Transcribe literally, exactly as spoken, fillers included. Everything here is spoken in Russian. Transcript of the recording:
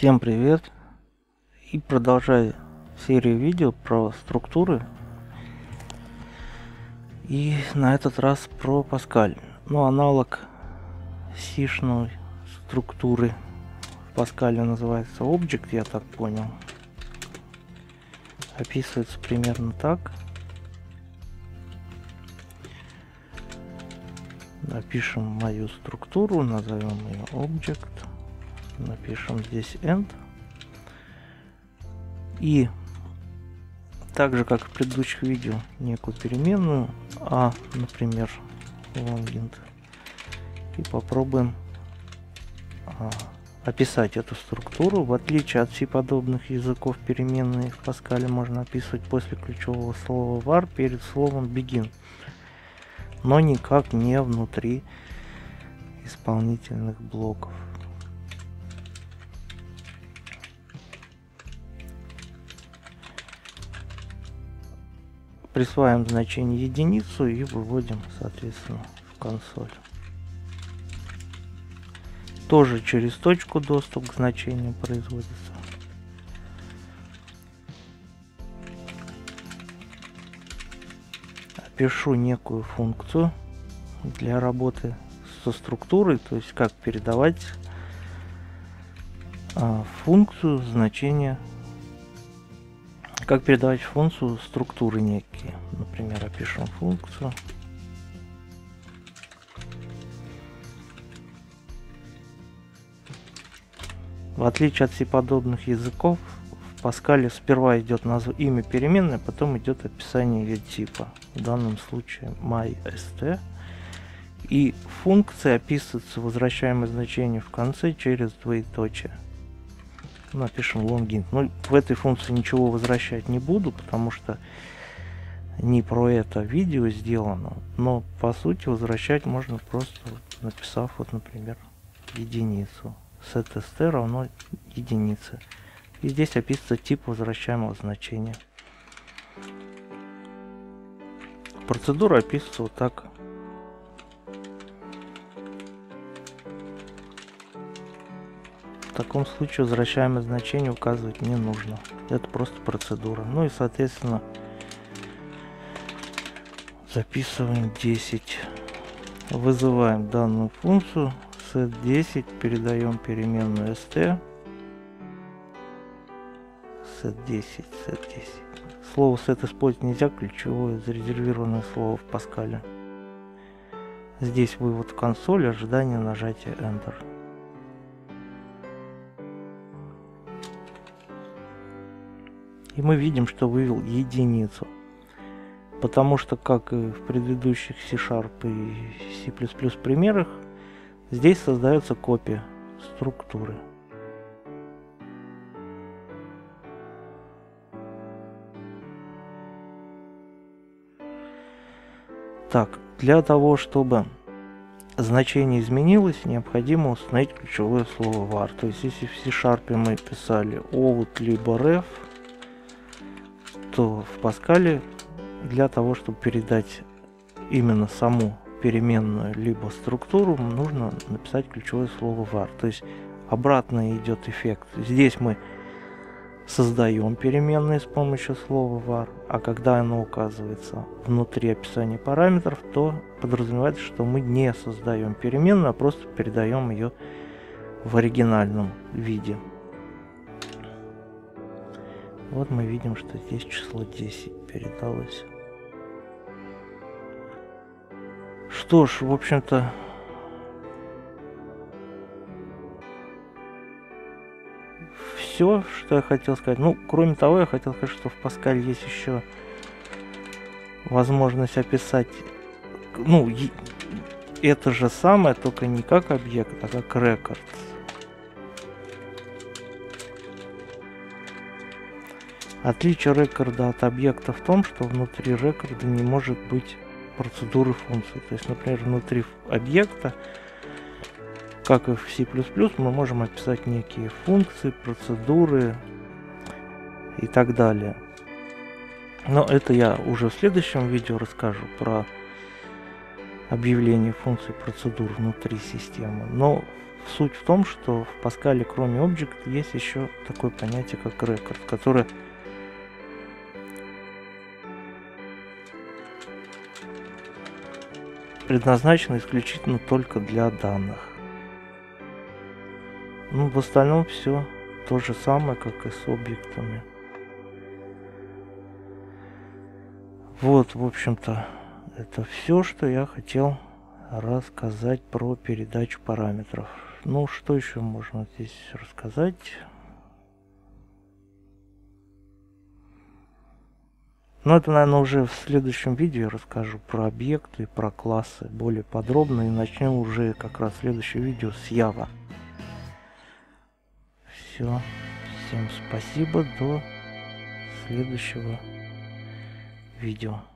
Всем привет! И продолжаю серию видео про структуры. И на этот раз про Паскаль. Ну, аналог сишной структуры в Паскале называется Object, я так понял. Описывается примерно так. Напишем мою структуру, назовем ее Object. Напишем здесь end. И так же, как в предыдущих видео, некую переменную а, например, longInt. И попробуем а, описать эту структуру. В отличие от C-подобных языков, переменные в Паскале можно описывать после ключевого слова var перед словом begin, но никак не внутри исполнительных блоков. Присваиваем значение единицу и выводим, соответственно, в консоль. Тоже через точку доступ к значению производится. Опишу некую функцию для работы со структурой, то есть как передавать а, функцию значения. Как передавать функцию структуры некие. Например, опишем функцию. В отличие от C-подобных языков, в Паскале сперва идет назв... имя переменной, потом идет описание ее типа. В данном случае mySt. И функция описывается возвращаемое значение в конце через двоеточие. Напишем longInt. Ну, в этой функции ничего возвращать не буду, потому что не про это видео сделано. Но по сути возвращать можно просто написав, вот, например, единицу. setSt равно единице. И здесь описывается тип возвращаемого значения. Процедура описывается вот так. В таком случае возвращаемое значение указывать не нужно. Это просто процедура. Ну и соответственно записываем десять. Вызываем данную функцию. set десять. Передаем переменную st. set десять. set десять. Слово set использовать нельзя. Ключевое зарезервированное слово в Паскале. Здесь вывод в консоль. Ожидание нажатия Enter. И мы видим, что вывел единицу. Потому что, как и в предыдущих C-Sharp и C++ примерах, здесь создается копия структуры. Так, для того, чтобы значение изменилось, необходимо установить ключевое слово var. То есть, если в C-Sharp мы писали out либо ref, то в Паскале для того, чтобы передать именно саму переменную либо структуру, нужно написать ключевое слово var. То есть обратно идет эффект. Здесь мы создаем переменные с помощью слова var, а когда оно указывается внутри описания параметров, то подразумевается, что мы не создаем переменную, а просто передаем ее в оригинальном виде. Вот мы видим, что здесь число десять передалось. Что ж, в общем-то, все, что я хотел сказать. Ну, кроме того, я хотел сказать, что в Паскале есть еще возможность описать, ну, это же самое, только не как объект, а как record. Отличие рекорда от объекта в том, что внутри рекорда не может быть процедуры функции. То есть, например, внутри объекта, как и в C++, мы можем описать некие функции, процедуры и так далее. Но это я уже в следующем видео расскажу про объявление функций, процедур внутри системы. Но суть в том, что в Pascal кроме Object есть еще такое понятие как Record, которое предназначено исключительно только для данных. Ну, в остальном все то же самое, как и с объектами. Вот, в общем-то, это все, что я хотел рассказать про передачу параметров. Ну, что еще можно здесь рассказать? Ну, это, наверное, уже в следующем видео я расскажу про объекты, про классы более подробно. И начнем уже как раз следующее видео с Java. Все. Всем спасибо. До следующего видео.